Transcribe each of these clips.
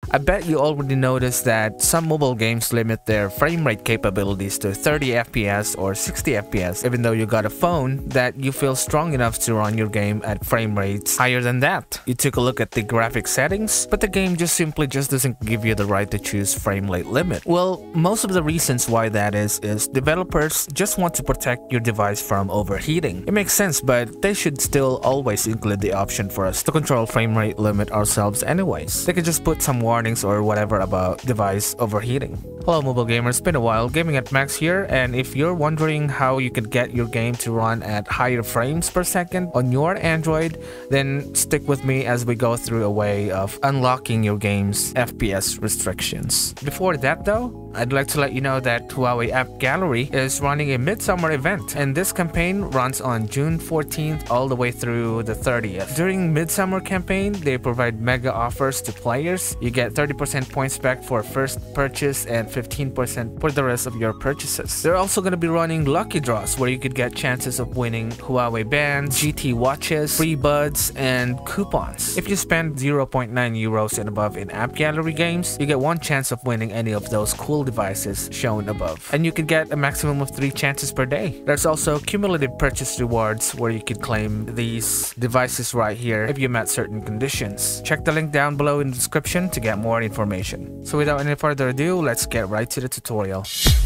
I bet you already noticed that some mobile games limit their frame rate capabilities to 30 FPS or 60 FPS, even though you got a phone that you feel strong enough to run your game at frame rates higher than that. You took a look at the graphic settings, but the game just simply doesn't give you the right to choose frame rate limit. Well, most of the reasons why that is developers just want to protect your device from overheating. It makes sense, but they should still always include the option for us to control frame rate limit ourselves anyways. They could just put some warnings or whatever about device overheating. Hello mobile gamers, it's been a while, Gaming at Max here, and if you're wondering how you could get your game to run at higher frames per second on your Android, then stick with me as we go through a way of unlocking your game's FPS restrictions. Before that though, I'd like to let you know that Huawei AppGallery is running a midsummer event, and this campaign runs on June 14th all the way through the 30th. During midsummer campaign, they provide mega offers to players. You get 30% points back for first purchase and 15% for the rest of your purchases. They're also going to be running lucky draws where you could get chances of winning Huawei bands, GT watches, free buds, and coupons. If you spend 0.9 euros and above in AppGallery games, you get one chance of winning any of those cool devices shown above, and you can get a maximum of 3 chances per day. There's also cumulative purchase rewards where you could claim these devices right here if you met certain conditions. Check the link down below in the description to get more information. So without any further ado, let's get right to the tutorial.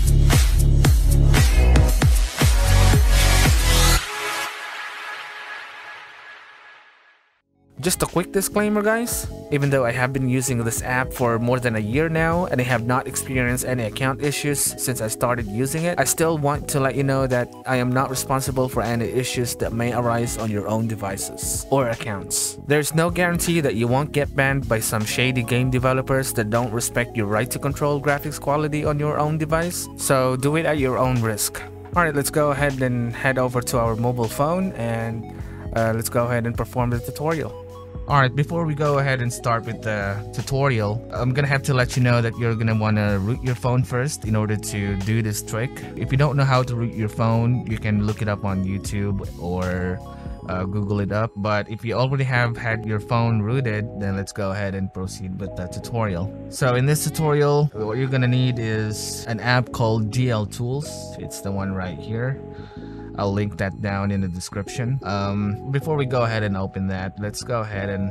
Just a quick disclaimer guys, even though I have been using this app for more than a year now and I have not experienced any account issues since I started using it, I still want to let you know that I am not responsible for any issues that may arise on your own devices or accounts. There's no guarantee that you won't get banned by some shady game developers that don't respect your right to control graphics quality on your own device, so do it at your own risk. Alright, let's go ahead and head over to our mobile phone and let's go ahead and perform the tutorial. Alright, before we go ahead and start with the tutorial, I'm gonna have to let you know that you're gonna wanna root your phone first in order to do this trick. If you don't know how to root your phone, you can look it up on YouTube or Google it up. But if you already have had your phone rooted, then let's go ahead and proceed with the tutorial. So in this tutorial, what you're gonna need is an app called GL Tools. It's the one right here. I'll link that down in the description. Before we go ahead and open that, let's go ahead and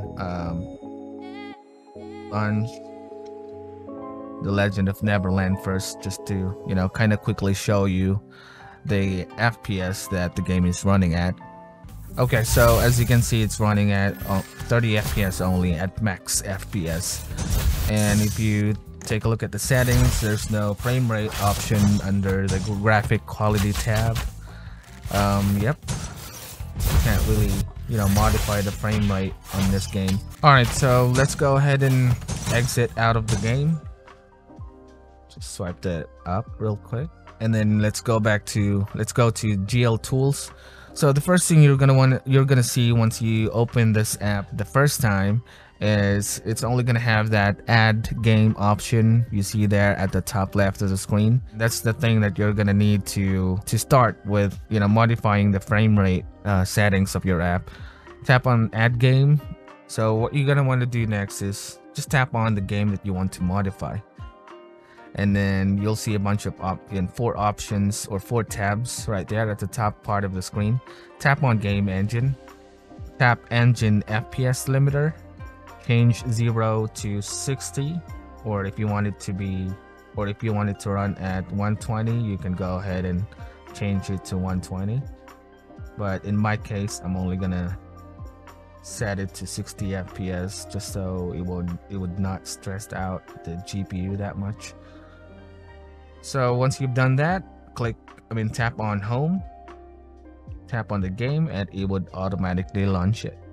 launch The Legend of Neverland first, just to, you know, kind of quickly show you the FPS that the game is running at. Okay, so as you can see, it's running at 30 FPS only at max FPS. And if you take a look at the settings, there's no frame rate option under the graphic quality tab. Yep, can't really, you know, modify the frame rate on this game. Alright, so let's go ahead and exit out of the game. Just swipe that up real quick, and then let's go to GL Tools. So the first thing you're gonna see once you open this app the first time is it's only gonna have that add game option you see there at the top left of the screen. That's the thing that you're gonna need to start with, you know, modifying the frame rate settings of your app. Tap on add game. So what you're gonna want to do next is just tap on the game that you want to modify, and then you'll see a bunch of 4 options or 4 tabs right there at the top part of the screen. Tap on game engine, tap engine FPS limiter, change 0 to 60, or if you want it to run at 120, you can go ahead and change it to 120. But in my case, I'm only gonna set it to 60 FPS just so it would not stress out the GPU that much. So once you've done that, tap on home, tap on the game, and it would automatically launch it.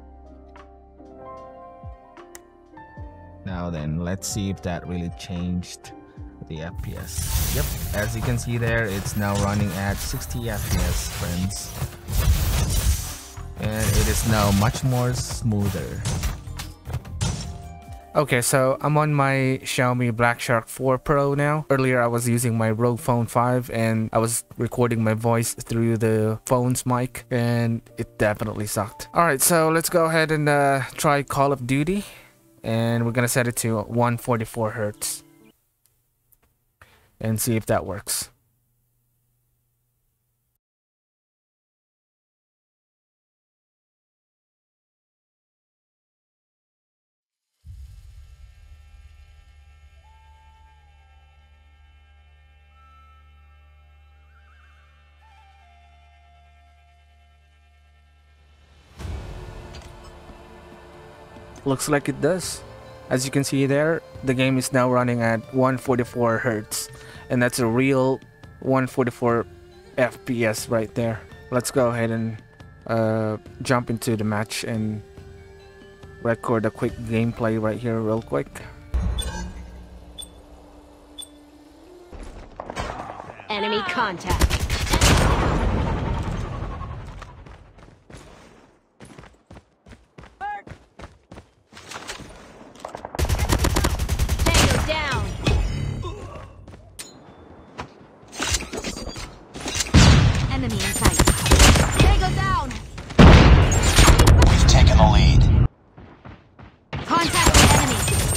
Now then, let's see if that really changed the FPS. Yep, as you can see there, it's now running at 60 FPS, friends. And it is now much more smoother. Okay, so I'm on my Xiaomi Black Shark 4 Pro now. Earlier I was using my Rogue Phone 5 and I was recording my voice through the phone's mic, and it definitely sucked. Alright, so let's go ahead and try Call of Duty. and we're gonna set it to 144 Hertz and see if that works. Looks like it does. As you can see there, the game is now running at 144 Hertz, and that's a real 144 FPS right there. Let's go ahead and jump into the match and record a quick gameplay right here real quick. Enemy contact. Enemy in sight. Tango down! We've taken the lead. Contact with enemy.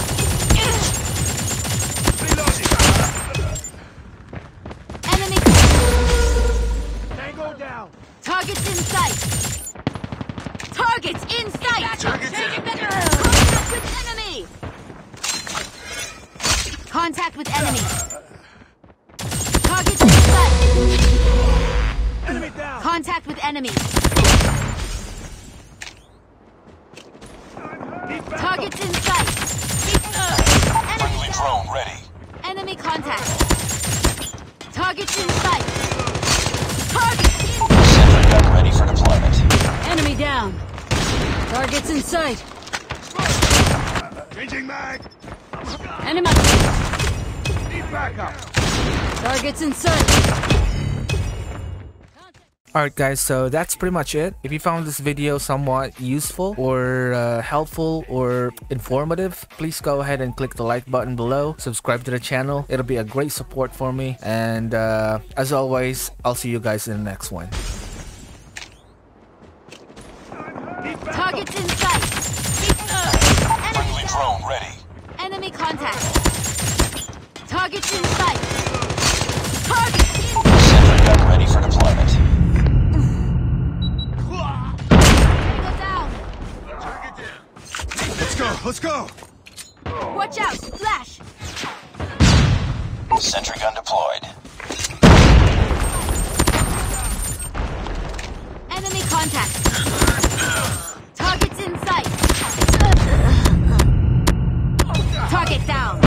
Enemy. Tango down! Targets in sight. Targets in sight! Contact with enemy! Contact with enemy! Targets in sight! Enemy down! Contact with enemy! Targets in sight! Friendly drone ready. Enemy contact! Targets in sight! Targets in sight! Sentry gun ready for deployment. Enemy down! Targets in sight! Changing mag! Enemy! Need backup! Targets in sight! Alright guys, so that's pretty much it. If you found this video somewhat useful or helpful or informative, please go ahead and click the like button below. Subscribe to the channel. It'll be a great support for me. And as always, I'll see you guys in the next one. Targets in sight! Friendly drone ready. Enemy contact! Targets in sight! Targets in sight! Sentry gun ready for deployment. Let's go! Watch out! Flash! Sentry gun deployed. Enemy contact! Targets in sight! Target down!